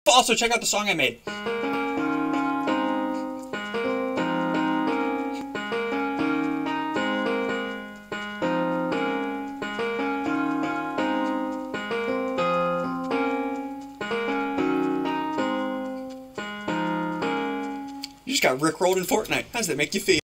Also, check out the song I made. You just got rickrolled in Fortnite. How does that make you feel?